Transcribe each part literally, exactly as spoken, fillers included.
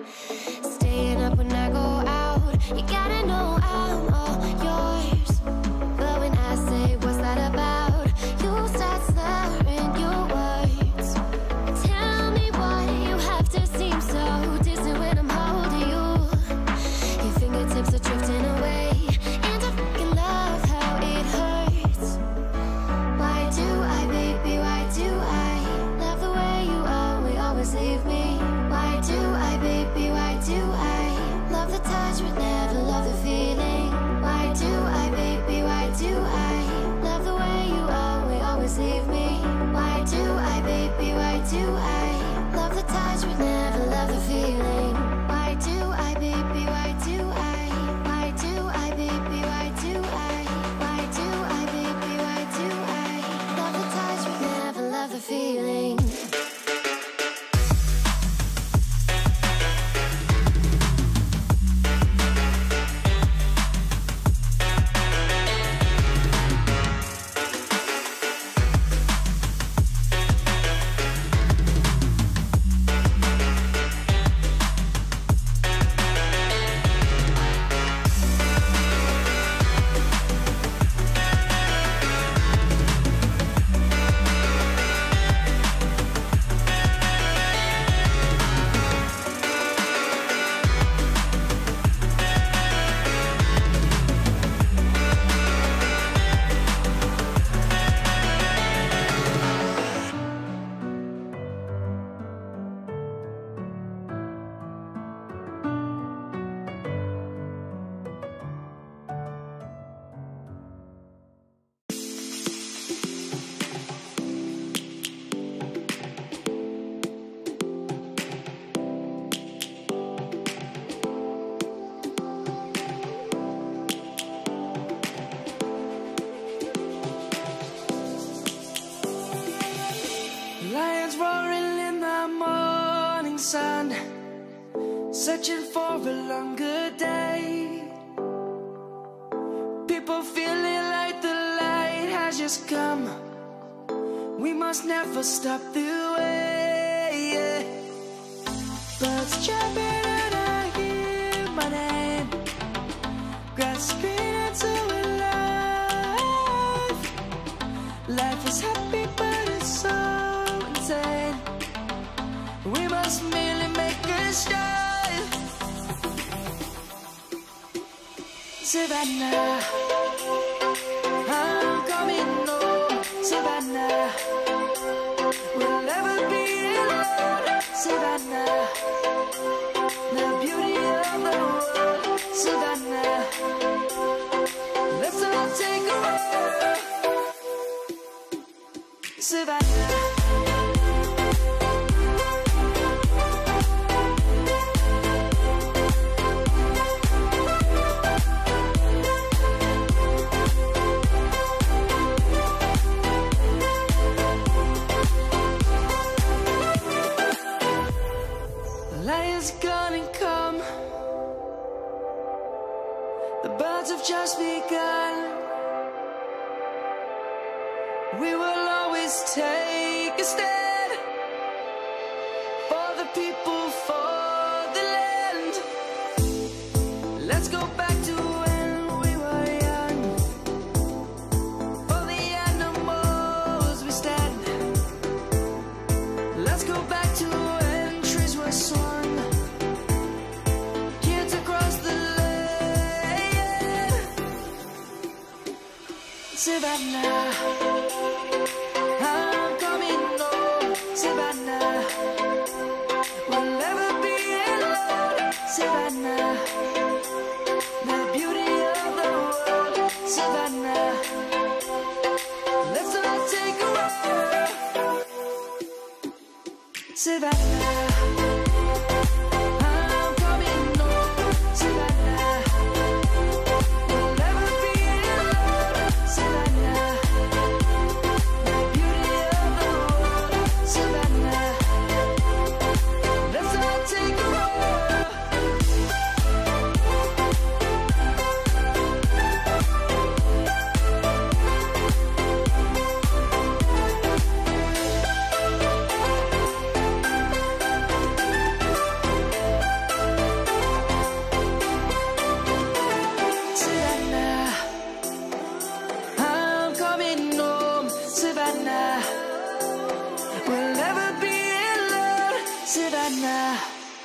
Staying up when I go out, you gotta know I'm all yours. But when I say what's that about, you start slurring your words. Tell me why you have to seem so distant when I'm holding you. Your fingertips are drifting away, and I fucking love how it hurts. Why do I, baby, why do I love the way you always, always leave me? Why do I, baby, why do I love the touch but never love the feeling? Why do I, baby, why do I love the way you always, always leave me? Why do I, baby, why do I love the touch but never love the feeling? Why do I, baby, why do I? Why do I, baby, why do I? Why do I, baby, why do I love the touch but never love the feeling? Lions roaring in the morning sun, searching for a longer day. People feeling like the light has just come. We must never stop the way, yeah. Birds chirping and I hear my name, grasping into a life. Life is happy but it's so insane. We must merely make a start. Savannah, I'm coming home. Savannah, we'll never be alone. Savannah, the beauty of the world. Savannah, let's all take a walk. Savannah. Lion's gonna come. The birds have just begun. We will always take a stand for the people, for the land. Let's go back to when we were young. For the animals we stand. Let's go back to when trees were swung. Kids across the land. Savannah, I'm coming home. Savannah, we'll never be alone. Savannah, the beauty of the world. Savannah, let's all take a walk. Savannah, I'm coming home. Savannah, we'll never be alone. Savannah, the beauty of the world. Savannah, let's all take a walk. Savannah.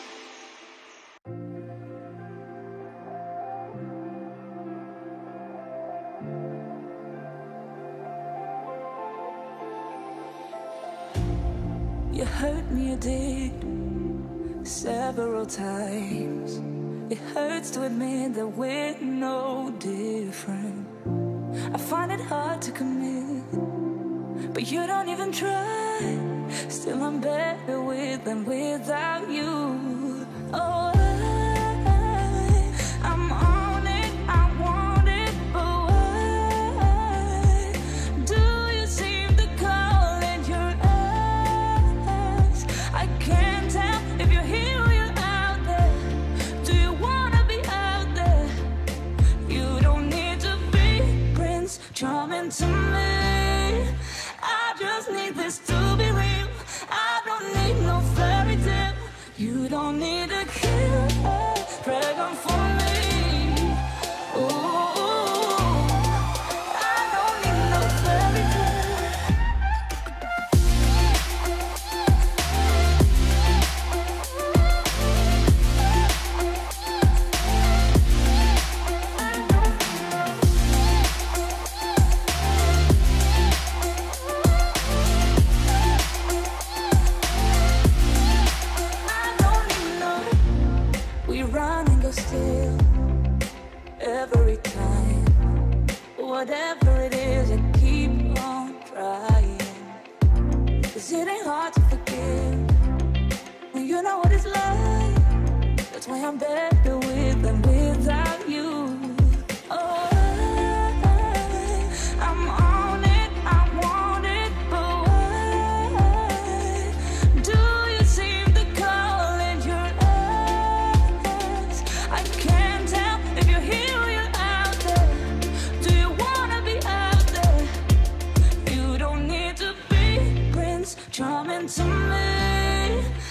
You hurt me, you did, several times. It hurts to admit that we're no different. I find it hard to commit, but you don't even try. Still I'm better with than without you. Oh, I, I'm on it, I want it, but why do you seem to call in your eyes? I can't tell if you're here or you're out there. Do you wanna be out there? You don't need to be Prince Charming to me. I just need this to be real. I don't need no fairy tale. You don't need a killer dragon for me. Ooh, I don't need no fairy tale. Still, every time, whatever it is, I keep on trying. Cause it ain't hard to forgive when you know what it's like. That's why I'm better with than without you. Oh, I, I'm on it, I want it, but why do you seem to call in your eyes? I can't tell if you're here or you're out there. Do you wanna be out there? You don't need to be Prince Charming to me.